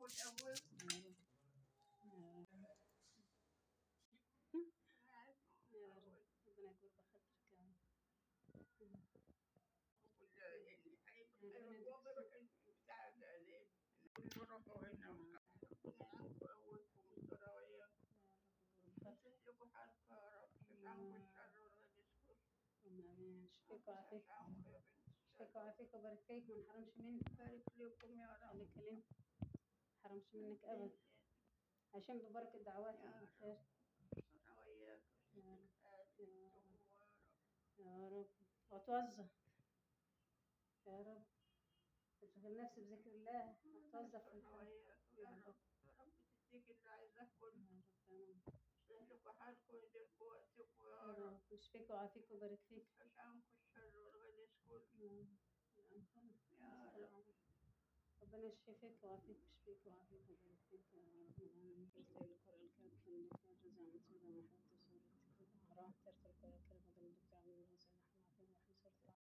يا رب ربنا يكبر بخاطرك يا رب. آمين. شفيك وعافيك، شفيك وعافيك وبارك فيك وما نحرمش منك. بارك لكم يا رب. خليك لنا ما نحرمش منك أبدا، عشان ببركة دعواتك بالخير أنا وياك. يا رب يا رب. وأتوظف يا رب، أشغل نفسي بذكر الله، أتوظف في الحال يا رب يا رب تديك اللي عايزاه كله. يا رب آمين. يصلح لكم حالكم ويديكم وقتكم يا يا رب. رب ويشفيك ويعافيك ويبارك فيك مش عنكم الشر والغلس كله يا رب. ربنا يشفي فيك ويعافيك ويشفيك ويعافيك ويبارك فيك يا رب العالمين.